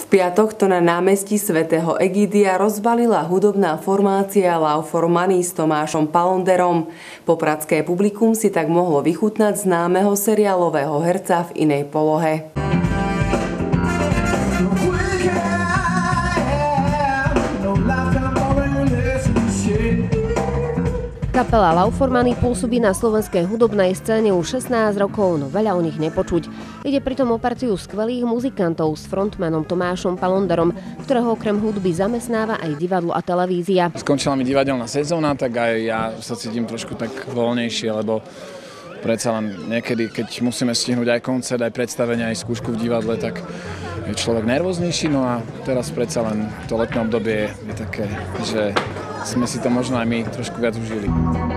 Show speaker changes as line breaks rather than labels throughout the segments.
V piatok to na námestí svätého Egídia rozbalila hudobná formácia Love for Money s Tomášom Palonderom. Popradské publikum si tak mohlo vychutnať známeho seriálového herca v inej polohe.
Kapela Love for Money pôsobí na slovenskej hudobnej scéne už 16 rokov, no veľa o nich nepočuť. Ide pritom o partiu skvelých muzikantov s frontmanom Tomášom Palonderom, ktorého okrem hudby zamestnáva aj divadlo a televízia.
Skončila mi divadelná sezóna, tak aj ja sa cítim trošku tak voľnejšie, lebo predsa len niekedy, keď musíme stihnúť aj koncert, aj predstavenie, aj skúšku v divadle, tak je človek nervóznejší. No a teraz predsa len to letné obdobie je také, že sme si to možno aj my trošku viac užili.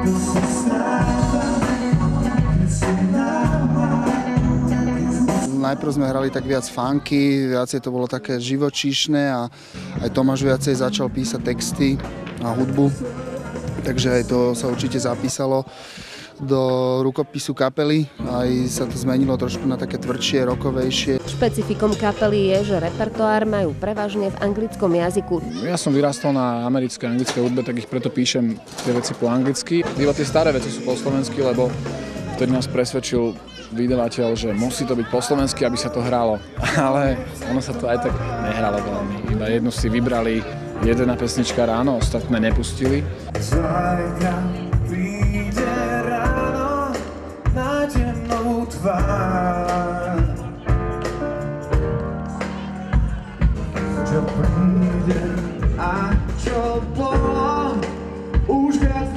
Najprv sme hrali tak viac funky, viacej to bolo také živočíšne a aj Tomáš viacej začal písať texty a hudbu, takže aj to sa určite zapísalo do rukopisu kapely, aj sa to zmenilo trošku na také tvrdšie, rockovejšie.
Špecifikom kapely je, že repertoár majú prevažne v anglickom jazyku.
Ja som vyrastol na americkej a anglickej hudbe, tak ich preto píšem tie veci po anglicky. Tie staré veci sú po slovensky, lebo vtedy nás presvedčil vydavateľ, že musí to byť po slovensky, aby sa to hralo. Ale ono sa to aj tak nehralo veľmi. Iba jednu si vybrali, jedna pesnička ráno, ostatné nepustili.
Čo príde a čo bolo, už viac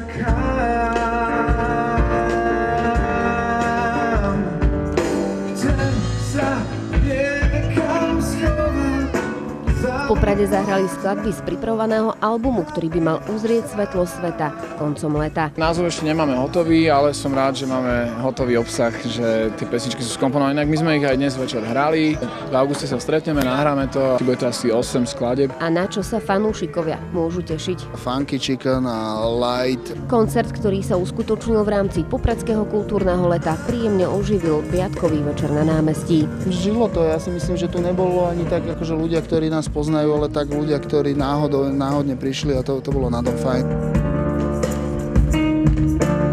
nečakám. Chcem sa niekam schovať.
V Poprade zahrali skladby z pripravovaného albumu, ktorý by mal uzrieť svetlo sveta koncom leta.
Názov ešte nemáme hotový, ale som rád, že máme hotový obsah, že tie pesničky sú skomponované. Inak my sme ich aj dnes večer hrali. V auguste sa stretneme, nahráme to. Bude to asi 8 skladieb.
A na čo sa fanúšikovia môžu tešiť?
Funky Chicken a Light.
Koncert, ktorý sa uskutočnil v rámci Popradského kultúrneho leta, príjemne oživil piatkový večer na námestí.
Žilo to, ja si myslím, že tu nebolo ani tak, akože ľudia, ktorí nás poznajú, ale tak ľudia, ktorí náhodne prišli a to bolo na tom fajn.